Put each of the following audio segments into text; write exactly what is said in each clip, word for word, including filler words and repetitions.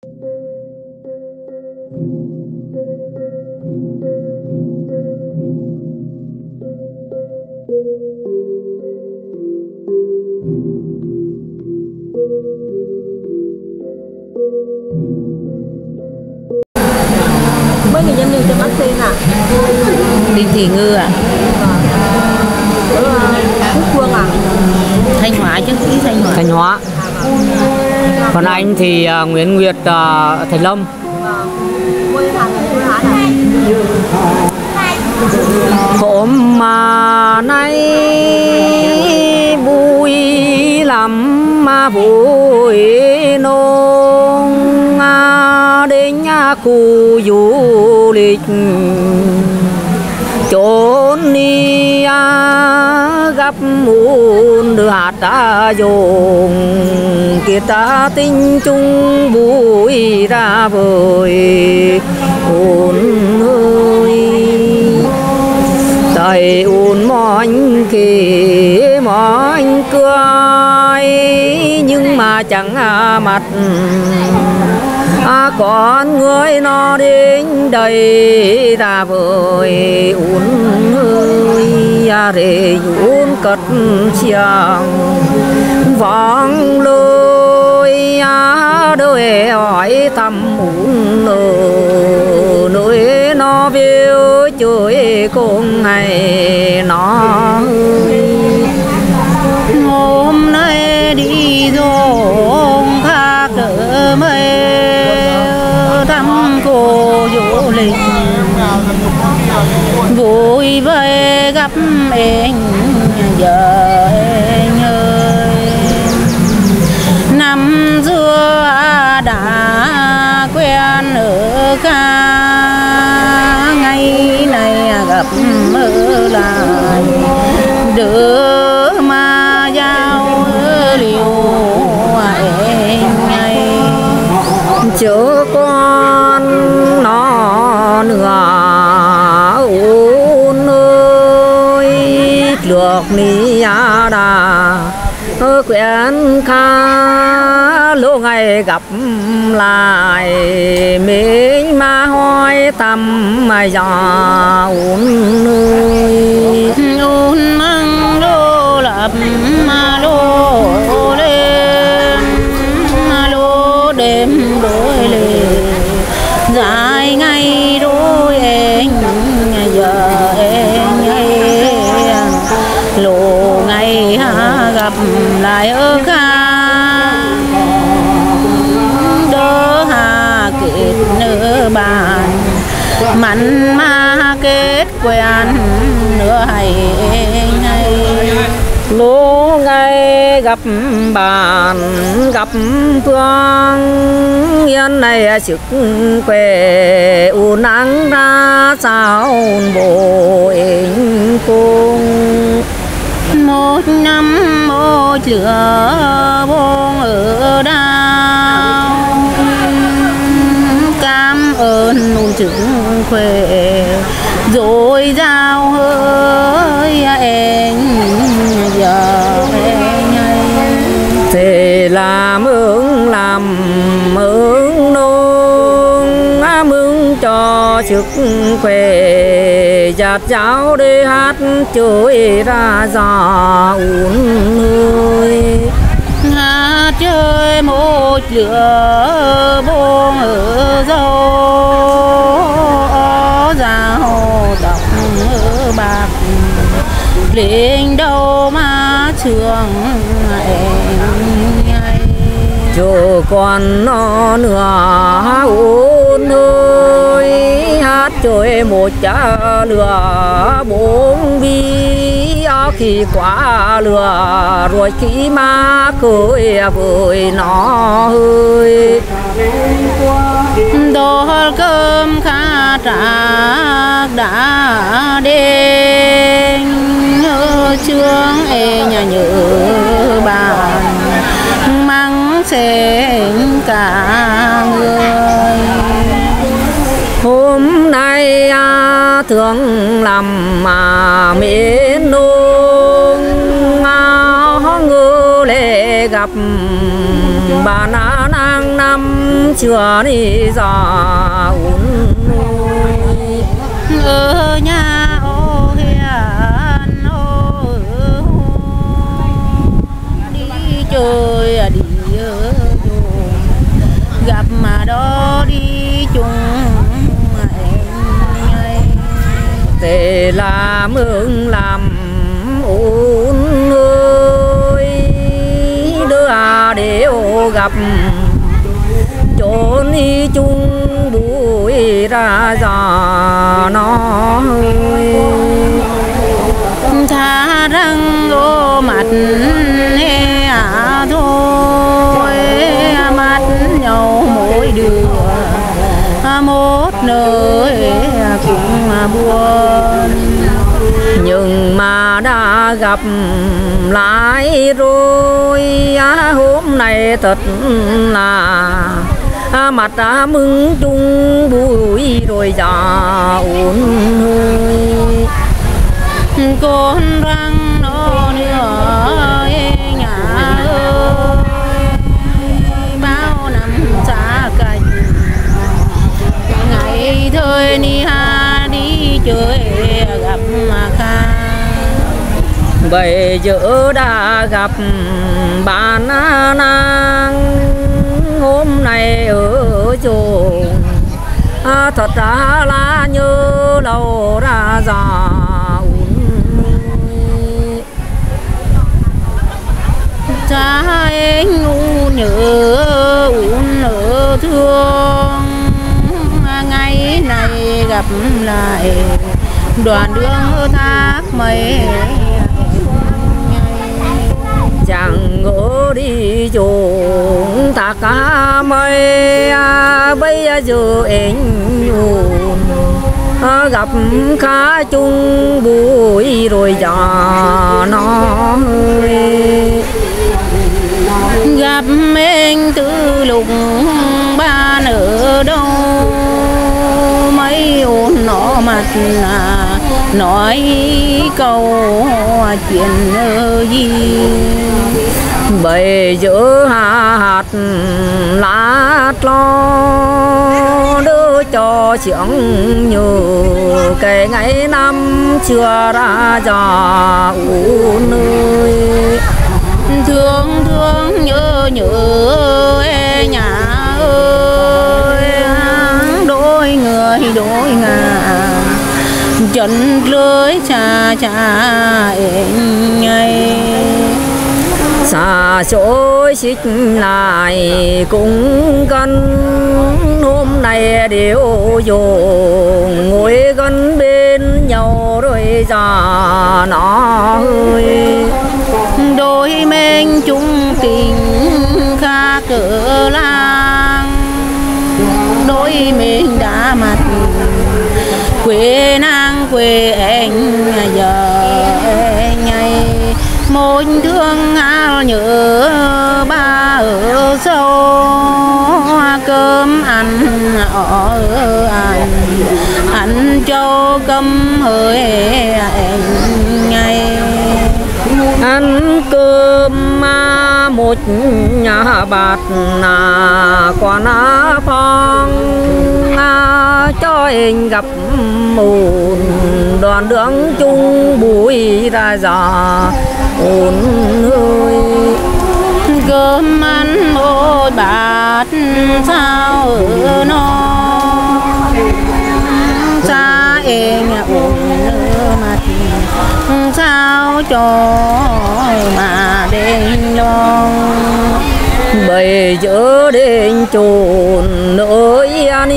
Mấy người dân nhiều cho bác xin à? Đinh Thị Ngư à? Quốc Phương à? Thanh Hóa chứ, ý Thanh Hóa. Thanh Hóa. Còn anh thì uh, Nguyễn Nguyệt uh, Thành Lâm. Hôm mà nay vui lắm mà vui nông đến nhà khu du lịch chốn đi gặp muôn đưa hạt ta dùng kia ta tinh chung vui ra vời ôn ơi tay ôn mỏi kì mỏi cười nhưng mà chẳng mặt à, con người nó đến đây ra vời ôn ơi à, để ôn cất chiang vang lối à, đời hỏi thăm ôn ở nơi nó viêu chuối cùng ngày nó hôm nay đi rồi khác cỡ mây thăm cô du lịch vui với gặp em giờ anh ơi năm xưa đã quen ở ca ngày này gặp mơ lại đỡ mà giao liều anh ấy chớ con nó nữa ôn ơi được ni đà quen khá lâu ngày gặp lại mình mà hỏi thăm mà già ôn ơi ôn măng lô lập mà lô lên mà lô đêm đôi lệ dài ngày đôi anh giờ anh ấy lộ ngày gặp lại ở ca đỡ hà kết nửa bàn mặn mà kết quen nửa hay hay lố ngày gặp bạn gặp phương yên này sức khỏe u nắng ra sao bộ anh cùng một năm một lửa buông ở đau cảm ơn nụ chứng khỏe rồi giao hơi anh giờ anh thế làm ơn làm ơn nông mừng cho sức khỏe giặt giáo để hát chơi ra giò uống ơi hát chơi một lửa buông ở dâu dao tóc bạc lên đâu mà trường anh cho con nó nữa ôn ơi hát chơi một chả lửa bốn bi khi quá lửa rồi khi mà cười với nó hơi đồ cơm khá trạc đã đến nhớ chương e nhà nhớ bàn mắng xén cả người hôm nay à, thương làm mà mến nông ngư lệ gặp bà na nàng năm chưa đi già uốn ở nhà ô hiền ô đi chơi đi gặp mà đó đi chung thế là mừng làm uốn ơi đưa đều gặp trốn đi chung bụi ra giò nó tha răng ô mặt he à thôi mắt nhau mỗi đứa một nơi cũng mà buồn nhưng mà đã gặp lại rồi hôm nay thật là mặt đã mừng chung bụi rồi già uốn hơi con răng nó nữa nhà ơi bao năm xa cách ngày thời ni ha đi chơi gặp mà kha bây giờ đã gặp bạn nàng hôm nay ở chốn thật ra là nhớ lâu ra già cha anh u nhớ uốn nhớ thương ngày này gặp lại đoạn đường thác mây chẳng ngỡ đi chốn thác cá mây bây giờ anh nhung gặp khá chung bụi rồi già nó hơi gặp mình từ lúc ba ở đâu mấy ôn nó mặt là nói câu chuyện gì bây giờ hạt lát lo đưa cho chuyện như cái ngày năm chưa ra già uốn ơi thương thương nhớ nhớ e nhà ơi đôi người đôi ngà chân lưới cha cha em nhây xa xôi xích lại cũng gần hôm nay đều dùng ngồi gần bên nhau rồi già nó ơi đôi mình chung tình khác cỡ làng đôi mình đã mặt quê nàng quê anh giờ ngày một thương ao nhớ ba ở sâu cơm ăn ở ăn ăn châu cơm hơi anh ngày ăn cơm mà một nhà bát là quan phong cho anh gặp một đoàn đường chung bụi ra già ôn ơi cơm ăn ôi bát sao ở nó xa em ôn mặt sao cho mà đêm lo bây giờ đến chốn nơi anh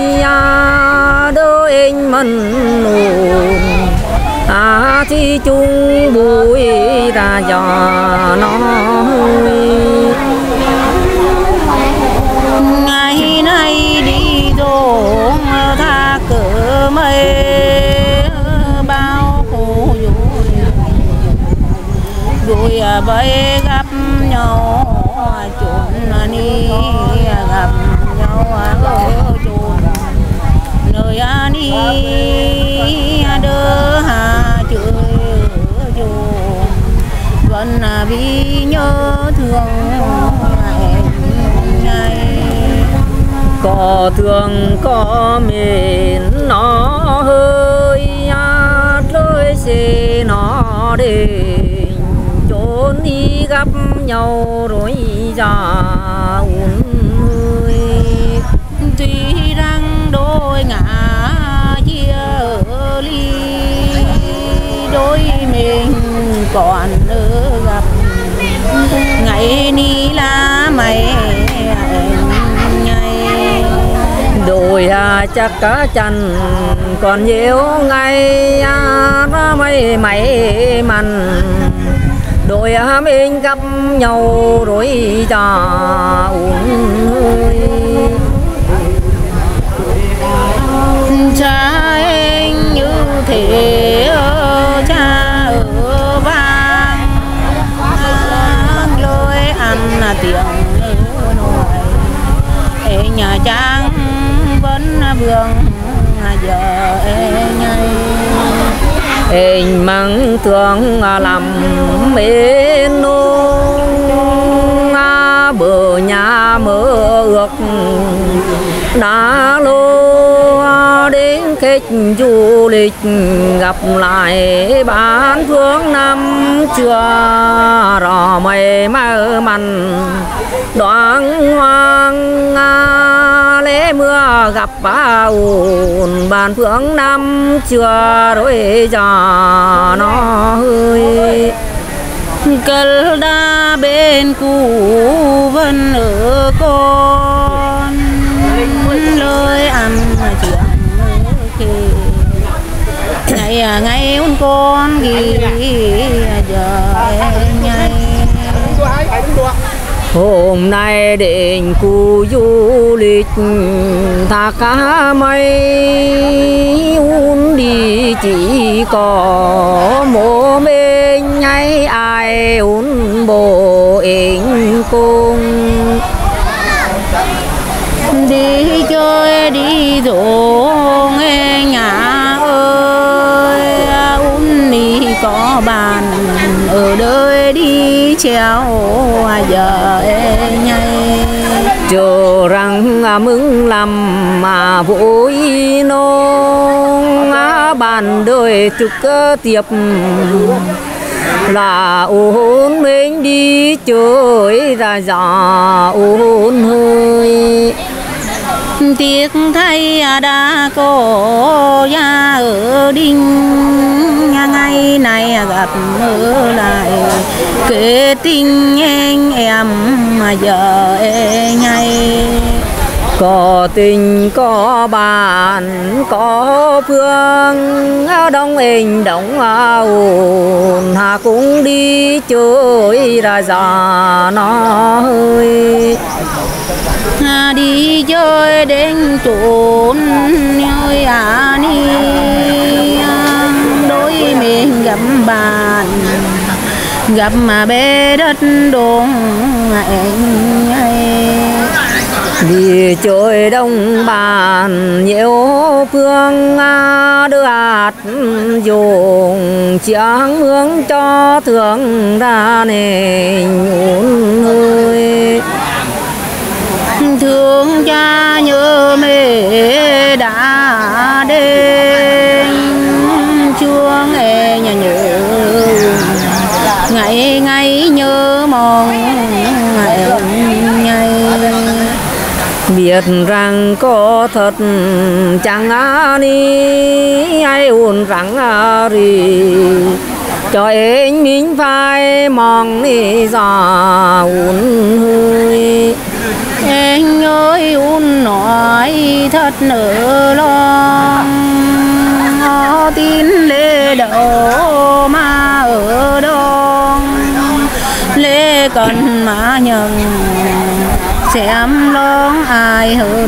đỡ anh mân nôn à thì chung bụi ra già nó ngày nay đi dồn tha cỡ mây bao khổ vui vui bây gặp nhau chốn đi gặp nhau ở chốn nơi đi đỡ hà chơi chốn vẫn vì nhớ có thương có mến nó hơi lối xe nó để trốn đi gặp nhau rồi già uốn ơi. Tuy rằng đôi ngã chia ly đôi mình còn nữa gặp ngày ni là mày nhảy đôi à, chắc cá chăn còn nhiều ngày à, mấy mấy mặn đôi à, mình gặp nhau rồi già uống ơi. Cha anh như thế cha ở vang lối ăn là tiếng nồi nhà trang vẫn vương giờ nhảy anh mang thương làm bên nông bờ nhà mơ ước đã lô đến khách du lịch gặp lại bán phương năm chưa rò mây mơ mặn đoán hoang lễ mưa gặp ồn bàn phương năm chưa rồi giờ nó hơi cơn đa bên cũ vẫn ở con lời ăn chuyện kì ngày à ngày un con gì giờ nhảy hôm nay định cu du lịch thả cá mây un đi chỉ có một mình hay ai un bộ ảnh cùng đi chơi đi dỗ nghe nhà ơi un đi có bàn ở đời đi treo giờ nhảy chờ rằng mừng làm mà vui nông bàn đời trực tiếp là ôn mình đi chơi ra già ôn hơi tiếc thay đã có nhà ở đinh ngày này gặp mơ lại kể tình anh em mà giờ nhảy có tình có bạn có phương đông hình đông ồn hà cũng đi chơi ra già nó hơi đi chơi đến chốn nơi à ni đôi mình gặp bạn gặp mà bê đất đồn anh ấy đi chơi đông bàn nhiều phương đưa hạt dùng chiáng hướng cho thường ra nền uốn hơi thương cha nhớ mẹ đã đến chuông e nhà nhớ ngày ngày nhớ mong em nhảy biết rằng có thật chẳng đi ai ồn rằng đi cho anh mình phải mong đi già uốn hơi anh ơi un nói thật nỡ lòng tin lê đậu mà ở đâu lê cần mà nhận xem lóng ai hơn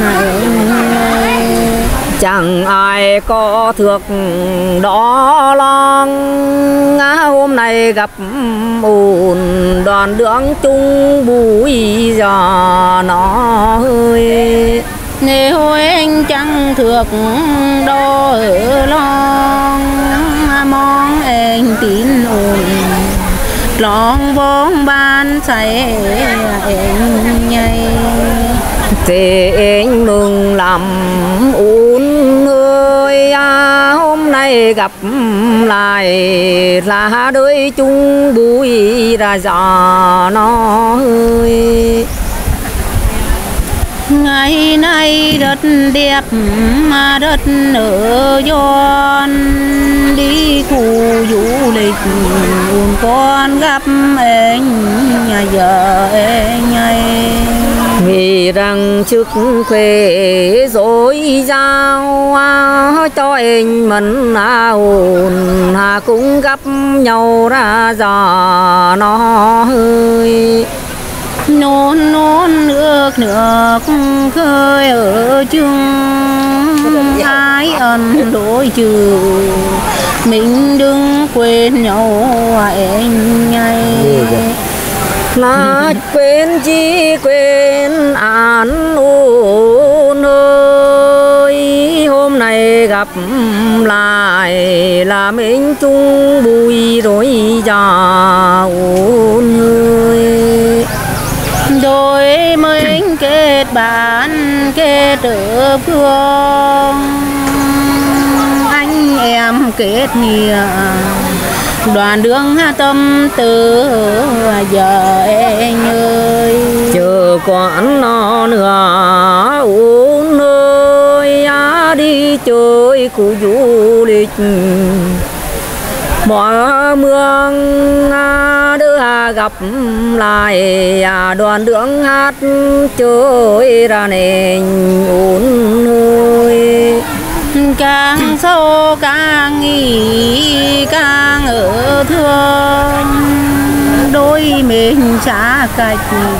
chẳng ai có thược đó lo hôm nay gặp ồn đoàn đường chung bụi giò nó hơi nếu anh chẳng thược đó ở lo mong anh tín ồn lòng vong ban say anh nhảy thì anh mừng lắm un ơi à, hôm nay gặp lại là đôi chung bụi ra gió nó ơi. Ngày nay đất đẹp mà đất ở giòn đi khu du lịch buồn con gặp anh nhà giờ anh ấy vì rằng trước khuê dối giao cho anh mẫn ồn hà cũng gặp nhau ra giò nó hơi. nôn nôn nước nước khơi ở chung ai ân đối trừ mình đừng quên nhau anh ấy là quên chi quên án ôn ơi hôm nay gặp lại là mình chung bùi rồi già ôn ơi. đôi mình kết bạn kết ở phương anh em kết nghĩa đoàn đường tâm tư giờ anh ơi chờ quán nó nữa uống ơi đi chơi khu du lịch mọi mương đưa gặp lại đoàn đường hát chơi ra nền uống ơi. Càng sâu càng nghĩ càng ở thương đôi mình xa cách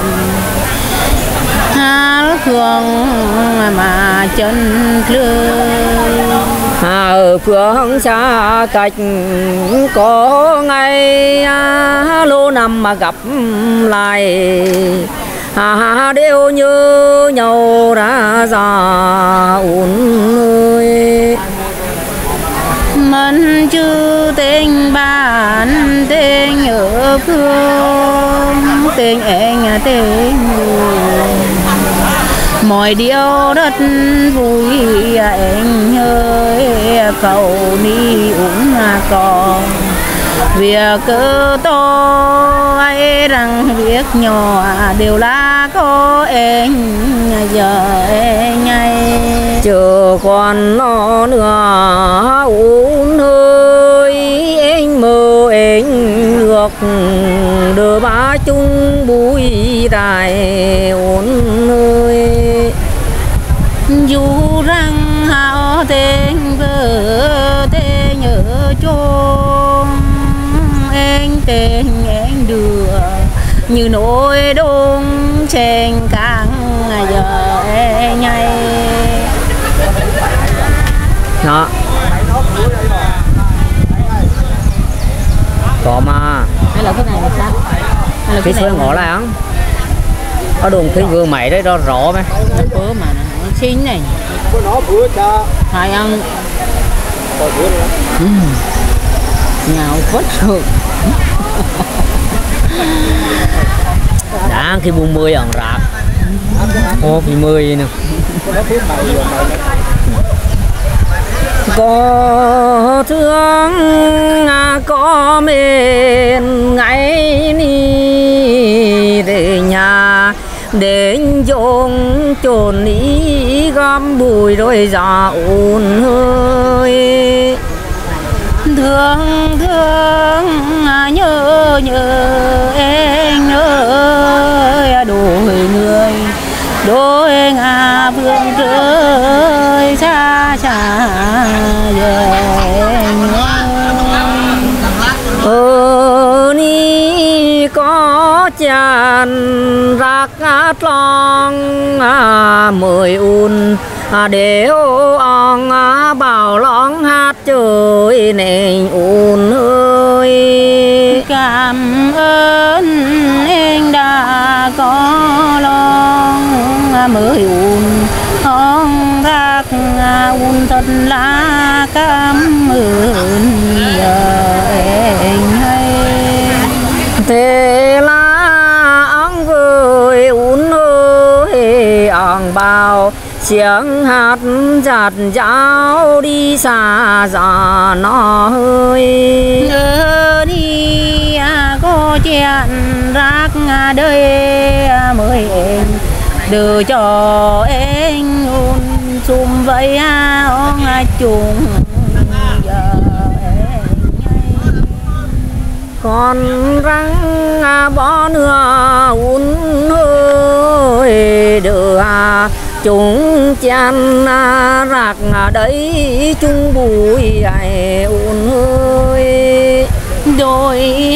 hát phương mà chân lưới ở phương xa cách có ngày lô năm mà gặp lại à, đều như nhau đã già uốn ơi. mình chưa tình bạn tình ở phương tình anh tình mọi điều rất vui anh ơi cầu đi uống còn việc cơ to ai rằng việc nhỏ đều là có anh giờ anh ấy chờ con nó nữa uống ơi anh mơ anh được đưa ba chung bụi đài uống ơi. dù rằng hao tên vợ tên nhớ chôn anh tên anh đưa như nỗi đông trên càng giờ anh ấy đó có mà hay là cái này là sao hay là cái cái số này ngõ lại không ở đường khi vừa mày đấy đó rõ mà bữa mà nó xin này nó bữa cha hai ăn ừ. nhào vất rồi đã khi buông mười ẩn rạp ô thì mười nè có thương có mến ngày ni để nhà đến chốn chốn ý gom bụi rồi già ồn hơi thương thương nhớ nhớ em ơi đôi người đôi ngà phương trời xa xa giờ ơ ni có chàn rạc long mời un để ông bảo lóng hát trời nền un ơi cảm ơn anh đã có lòng mới un ông rạc un thật là cảm ơn anh hay thế là ông gửi un ơi ông tiếng hát giạt giáo đi xa già nó hơi nhớ đi có chuyện rác đời mới em đưa cho em ôn xung vậy ông chung giờ con răng bỏ nửa uốn hơi đưa chúng chăn rạc đấy chung bụi ai uốn hơi đôi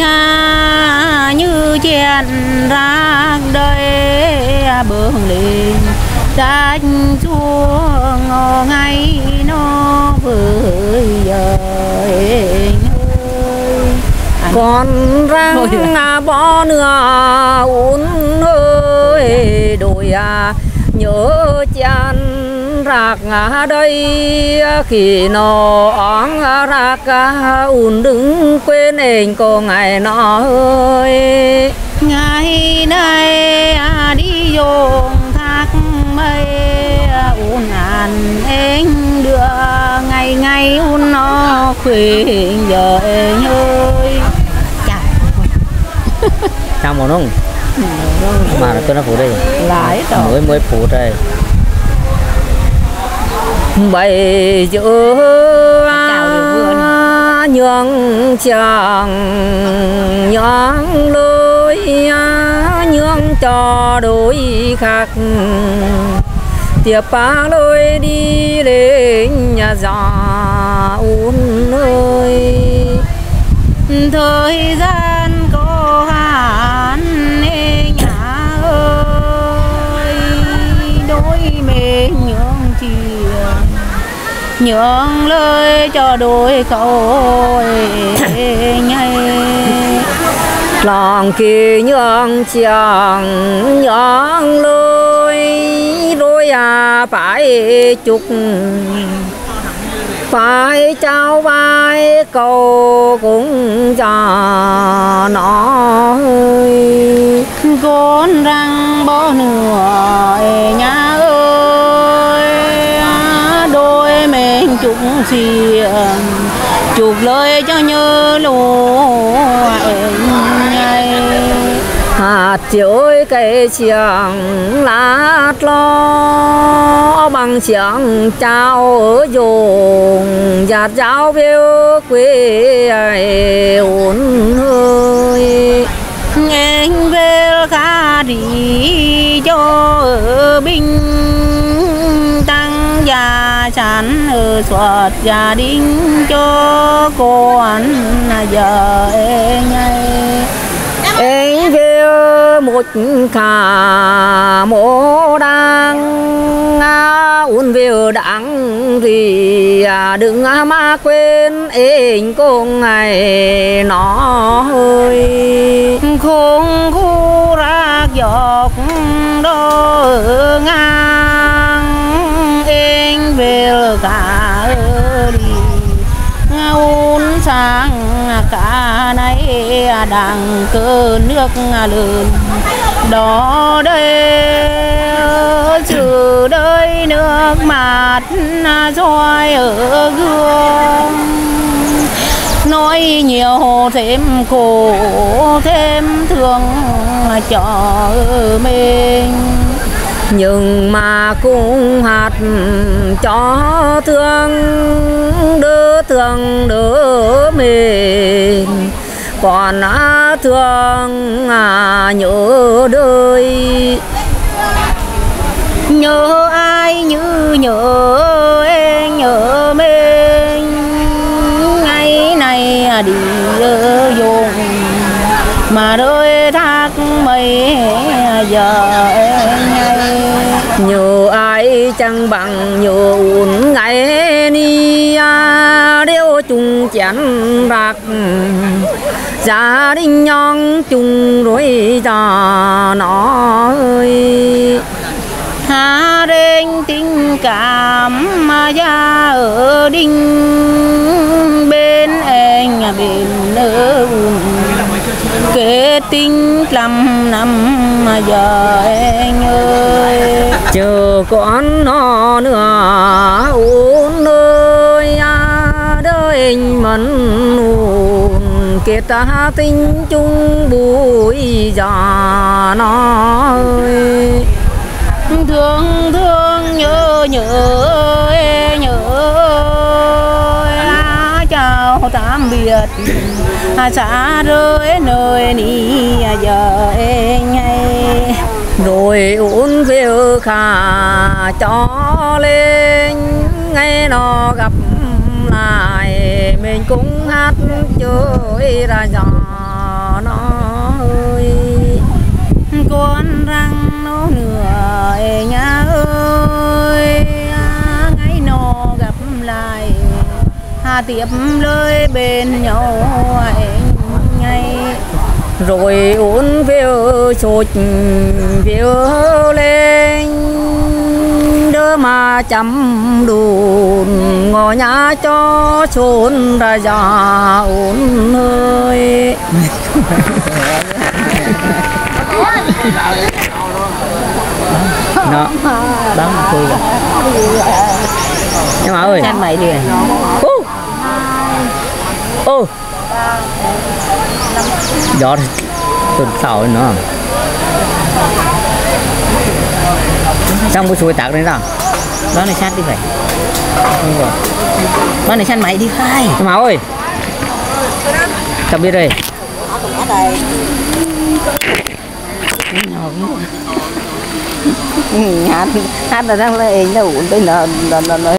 như chén rác đây bướng lên rách chuông ngò ngay nó vừa giờ con răng bỏ nửa uốn hơi đôi nhớ chăn rạc đây khi nó óng rạc ùn đứng quên anh có ngày nó ơi ngày nay đi dùng thác mây ùn ăn anh đưa ngày ngày ùn nó khuyên giờ anh ơi chào một nông mà tôi nó phụ đây lại mới mới phụ đây bảy chữ nhường chàng nhường lối nhường cho đôi khác tiệp phá lối đi đến nhà già uốn ơi thời gian có hạn nhà ơi đôi mình nhường chia nhường lời cho đôi câu nhây lòng kỳ nhường chàng nhường lối đôi à phải chúc phải trao vai cầu cũng cho nó ơi con răng bỏ nửa nhà ơi đôi mình chúc xiềng chúc lời cho nhớ lúa ngày hạt chuối cây chiang lát lo bằng chiang trao ở dùng giạt giáo phiêu quê ai ổn hơi anh về khá đi cho ở binh tăng gia chán ở soạt gia đình cho con giờ nhây anh về một cả mô đang uốn về đáng thì đừng mà quên anh cùng ngày nó hơi không khu rác dọc đó ngang anh về cả đi uốn sang cả này đang cơ nước lớn đó đây trừ đời nước mặt soi ở gương nói nhiều thêm khổ thêm thương cho mình nhưng mà cũng hạt cho thương đỡ thương đỡ mình còn thương à, nhớ đời nhớ ai như nhớ em nhớ mình ngày này đi dùng mà đôi thác mây giờ nhớ ai chẳng bằng nhớ uốn ngày ni đeo chung chén bạc gia đình nhong chung rồi cho nó ơi hà đinh tình cảm mà gia ở đinh bên anh bên nữ kết tình lắm năm mà giờ anh ơi chờ con nó nữa uốn ơi đời mẫn uốn kết ta tình chung bụi già nó ơi thương thương nhớ nhớ nhớ chào tạm biệt xa rơi nơi ní giờ ngay rồi uốn về khả cho lên ngay nó gặp lại mình cũng hát chơi ra giò nó ơi con răng nó nửa nhà ơi ngày nó gặp lại hà tiếp lời bên nhau ngay rồi uốn phiêu sụt phiêu lên đỡ mà chấm đùn ngõ nhá cho trốn ra già uốn ơi nó đóng cười rồi nhưng mà ơi chăn mày đi ô ô gió tuần sau nữa trong cái suối tạc đấy nào đó này chăn đi vậy đó này chăn mày đi khai nhưng mà ơi tập biết đây hát hát là đang lấy đâu tới nó nó nó